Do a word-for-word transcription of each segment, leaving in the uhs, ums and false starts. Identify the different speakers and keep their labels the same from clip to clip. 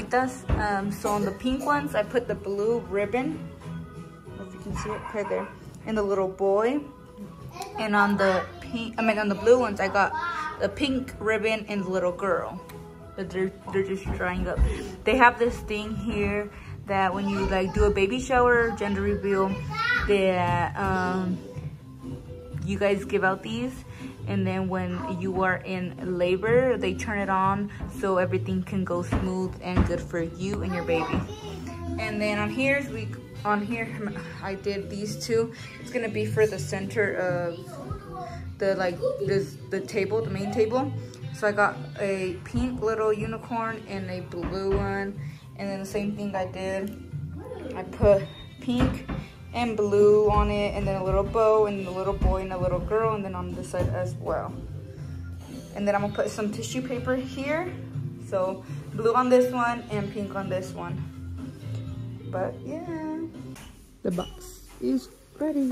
Speaker 1: vaquitas. Um, so on the pink ones, I put the blue ribbon. I don't know if you can see it right there. And the little boy. And on the pink, I mean on the blue ones, I got the pink ribbon and the little girl. But they're they're just drying up. They have this thing here that when you like do a baby shower, gender reveal, that um, you guys give out these. And then when you are in labor, they turn it on so everything can go smooth and good for you and your baby. And then on here, we on here I did these two. It's gonna be for the center of the like this the table, the main table. So I got a pink little unicorn and a blue one. And then the same thing I did. I put pink and blue on it, and then a little bow and a little boy and a little girl, and then on this side as well. And then I'm gonna put some tissue paper here. So blue on this one and pink on this one. But yeah, the box is ready.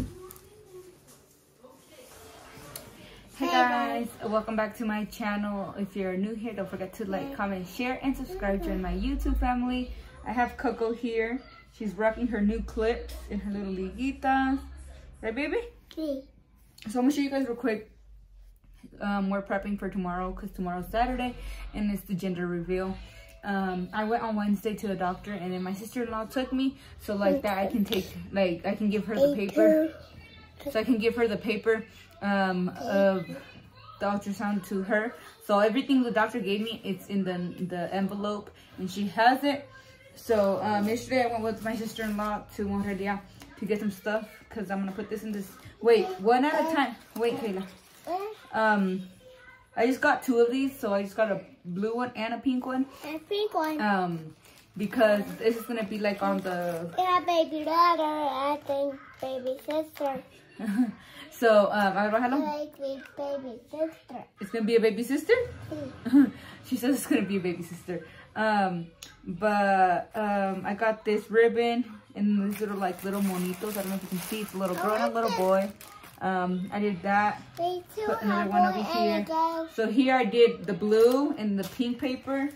Speaker 1: Hey guys, welcome back to my channel. If you're new here, don't forget to like, comment, share, and subscribe. Join my YouTube family. I have Coco here. She's rocking her new clips in her little liguitas. Right, baby? Okay. So I'm gonna show you guys real quick. Um, we're prepping for tomorrow because tomorrow's Saturday and it's the gender reveal. Um, I went on Wednesday to the doctor, and then my sister-in-law took me. So like that, I can take, like, I can give her the paper. So I can give her the paper um, of the ultrasound to her. So everything the doctor gave me, it's in the, the envelope, and she has it. So um, yesterday I went with my sister-in-law to Monteria to get some stuff because I'm going to put this in this. Wait, one at a time. Wait, Kayla. Um, I just got two of these, so I just got a blue one and a pink one.
Speaker 2: A pink one.
Speaker 1: Um, because this is going to be like on the...
Speaker 2: Yeah, baby daughter, I think baby sister.
Speaker 1: So, um, I don't know.
Speaker 2: Like baby sister.
Speaker 1: It's going to be a baby sister? Mm. She says it's going to be a baby sister. Um, but um, I got this ribbon and these little like little monitos. I don't know if you can see. It's a little girl and a little boy. Um, I did that. Put another one over here. So here I did the blue and the pink paper.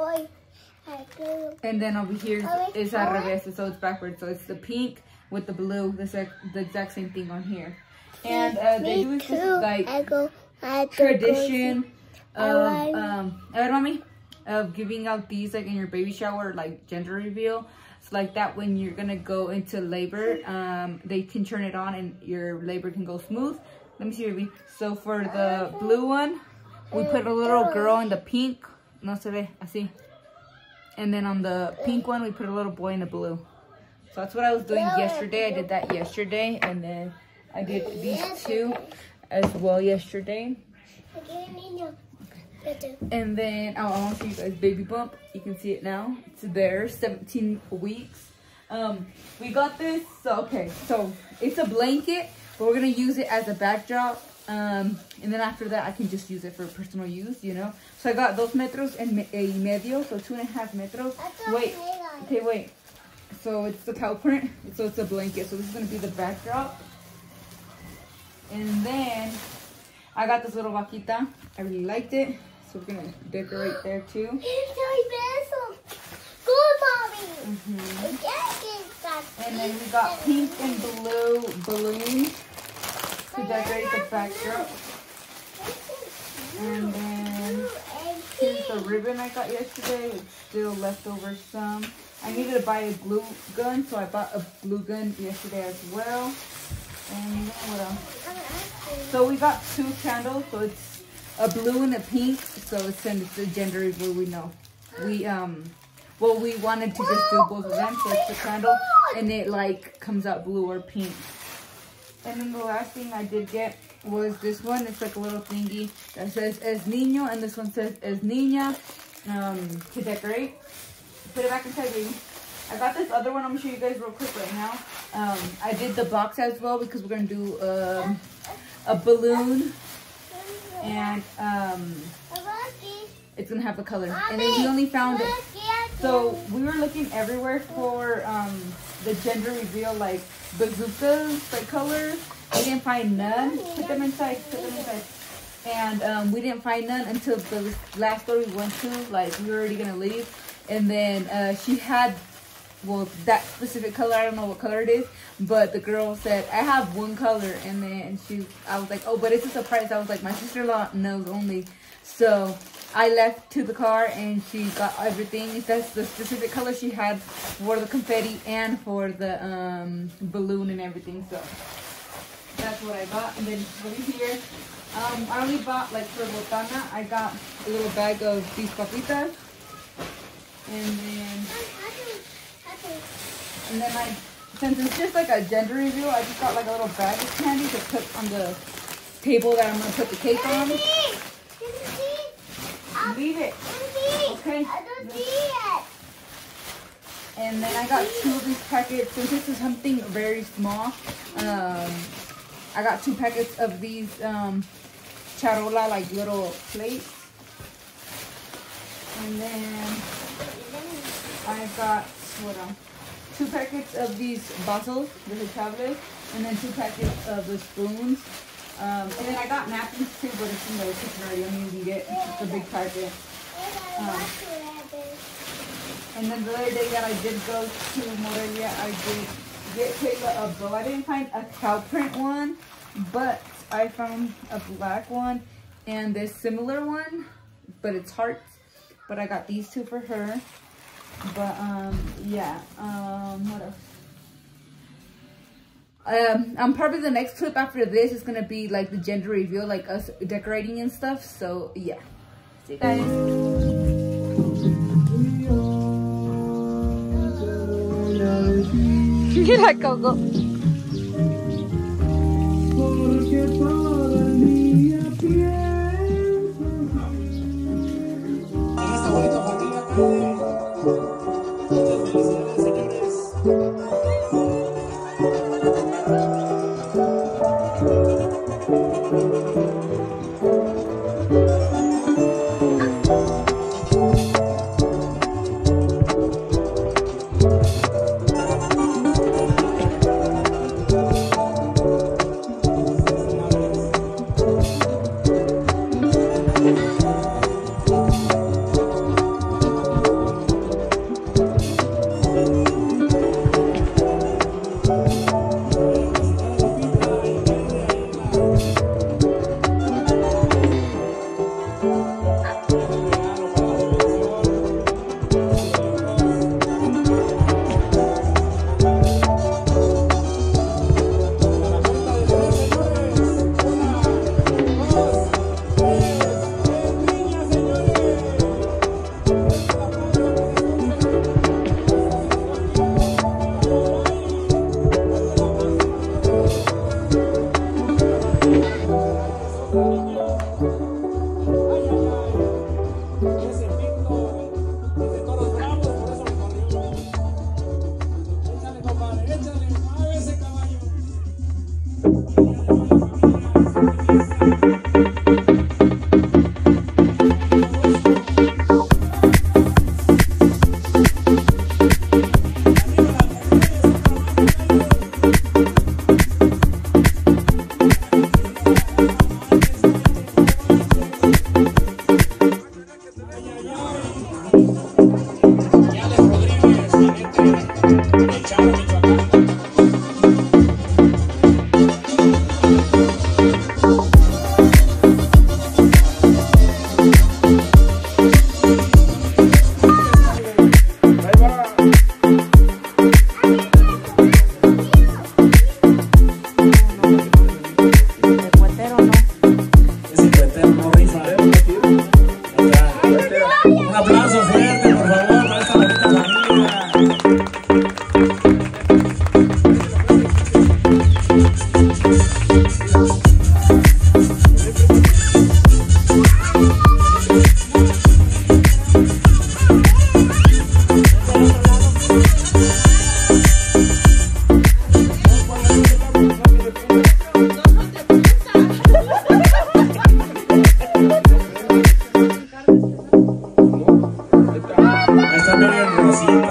Speaker 1: And then over here is al revés, so it's backwards. So it's the pink with the blue. The the exact same thing on here. And uh, they do this like tradition of um, I don't know, of giving out these like in your baby shower, like gender reveal. So like that, when you're gonna go into labor, um, they can turn it on and your labor can go smooth. Let me see, baby. So for the blue one, we put a little girl in the pink. No se ve, así. And then on the pink one, we put a little boy in the blue. So that's what I was doing yesterday. I did that yesterday, and then I did these two as well yesterday. And then oh, I want to show you guys baby bump. You can see it now. It's there, seventeen weeks. Um, we got this. So okay, so it's a blanket, but we're gonna use it as a backdrop. Um, and then after that, I can just use it for personal use, you know. So I got dos metros and y medio, so two and a half metros. Wait, okay, wait. So it's the cow print. So it's a blanket. So this is gonna be the backdrop. And then I got this little vaquita. I really liked it. So we're gonna decorate there too.
Speaker 2: Good, mommy.
Speaker 1: Mm-hmm. And then we got pink and blue balloons to decorate the backdrop. And then here's the ribbon I got yesterday. It's still left over some. I needed to buy a glue gun, so I bought a glue gun yesterday as well. And what else? So we got two candles. So it's a blue and a pink. So it's in the gender reveal. We know. We um, well, we wanted to just do both of them. So it's the candle, and it like comes out blue or pink. And then the last thing I did get was this one. It's like a little thingy that says Es Niño, and this one says Es Niña, um, to decorate. Put it back inside, baby. I got this other one. I'm gonna show you guys real quick right now. Um, I did the box as well because we're gonna do um, a balloon, and um, it's gonna have a color. And then we only found it. So we were looking everywhere for um, the gender reveal, like bazookas, like colors. We didn't find none. Put them inside. Put them inside. And um, we didn't find none until the last store we went to. Like we were already gonna leave. And then uh, she had, well, that specific color. I don't know what color it is, but the girl said, I have one color. And then she, I was like, oh, but it's a surprise. I was like, my sister-in-law knows only. So I left to the car and she got everything. If that's the specific color she had for the confetti and for the um, balloon and everything. So that's what I got. And then over here, um, I only bought, like, for Botana, I got a little bag of these papitas. And then, and then I, since it's just like a gender reveal, I just got like a little bag of candy to put on the table that I'm going to put the cake on. Leave it. Okay.
Speaker 2: I don't see it.
Speaker 1: And then I got two of these packets. Since this is something very small, um, I got two packets of these um, charola, like little plates. And then I got, what else? Two packets of these vasos, the desechables, and then two packets of the spoons. Um, and then I got napkins too, but it's in the kitchen already. I mean, you can get it's a big packet. Um, and then the other day that I did go to Morelia, I did get Kayla a bow. I didn't find a cow print one, but I found a black one and this similar one, but it's hearts. But I got these two for her. But um, yeah. Um, what else? Um, I'm probably the next clip after this is gonna be like the gender reveal, like us decorating and stuff. So yeah, see you guys. You like Coco?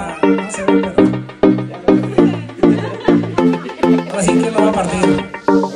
Speaker 3: Así que lo va a partir.